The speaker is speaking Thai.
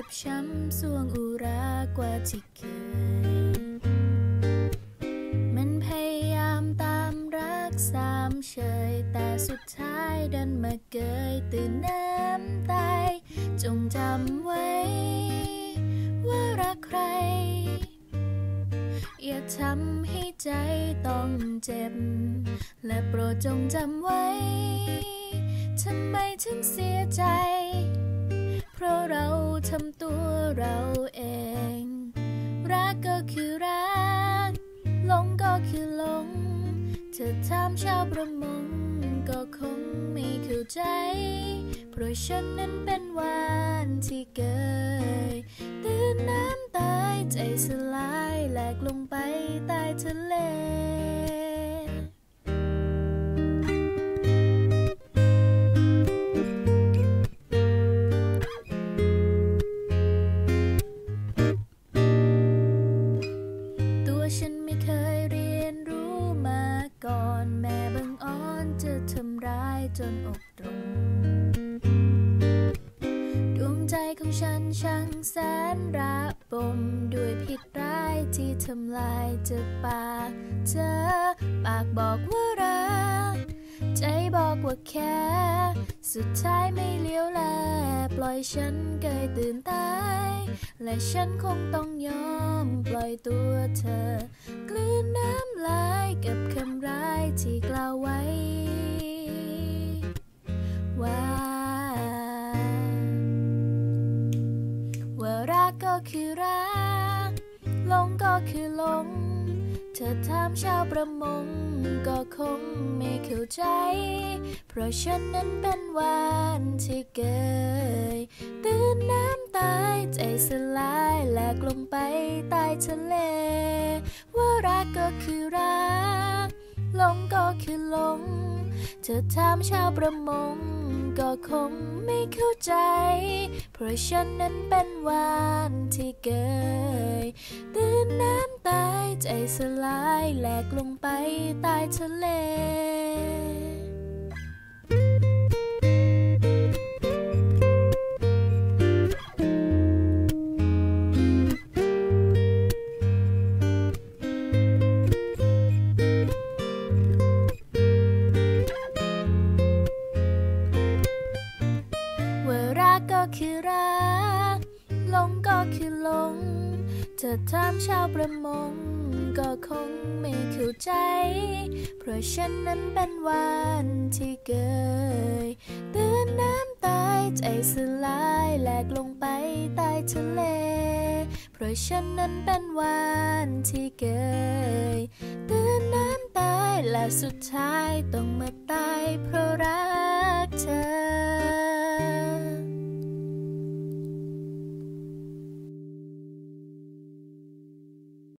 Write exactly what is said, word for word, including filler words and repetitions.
บช้ำสวงอุรากว่าที่เคยมันพยายามตามรักสามเฉยแต่สุดท้ายดันมาเกยตื่นน้ำตายจงจำไว้ว่ารักใครอย่าทำให้ใจต้องเจ็บและโปรดจงจำไว้ทำไมถึงเสียใจเพราะเราทำตัวเราเองรักก็คือรักหลงก็คือหลงเธอถามชาวประมงก็คงไม่เข้าใจเพราะฉันนั้นเป็นวานที่เกยตื่นน้ำตายใจสลายแหลกลงไปใต้ทะเลตัวฉันไม่เคยเรียนรู้มาก่อนแม่บังอ่อนจะทำร้ายจนอกตรงดวงใจของฉันช่างแสนระบมด้วยพิษร้ายที่ทำลายจากปากเธอปากบอกว่ารักใจบอกว่าแค่สุดท้ายไม่เลี้ยวแลปล่อยฉันเกยตื่นตายและฉันคงต้องยอมปล่อยตัวเธอกลืนน้ำลายกับคำร้ายที่กล่าวไว้ว่าว่ารักก็คือรักหลงก็คือหลงเธอถามชาวประมงก็คงไม่เข้าใจเพราะฉันนั้นเป็นวานที่เกยตื่นน้ำตายใจสลายแหลกลงไปใต้ทะเลว่ารักก็คือรักหลงก็คือหลงเธอถามชาวประมงก็คงไม่เข้าใจเพราะฉันนั้นเป็นวานที่เกยตื่นน้ำตายใจสลายแหลกลงไปใต้ทะเลคือรักหลงก็คือหลงเธอถามชาวประมงก็คงไม่เข้าใจเพราะฉันนั้นเป็นวานที่เกยตื่นน้ำตายใจสลายแหลกลงไปใต้ทะเลเพราะฉันนั้นเป็นวานที่เกยตื่นน้ำตายและสุดท้ายต้องมาตายเพราะรักเธอ